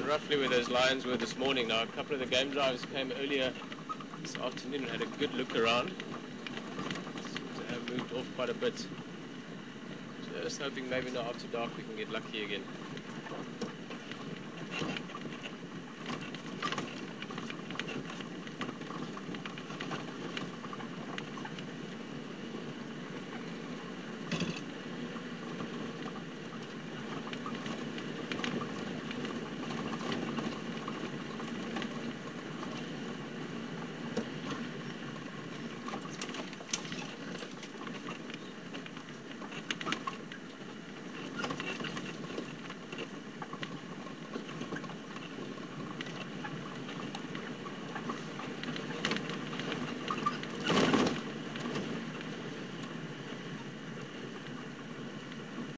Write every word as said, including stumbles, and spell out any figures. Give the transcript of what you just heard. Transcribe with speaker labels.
Speaker 1: found roughly where those lions were this morning. Now, a couple of the game drivers came earlier this afternoon and had a good look around. Seem to have moved off quite a bit. Just hoping maybe now after dark we can get lucky again.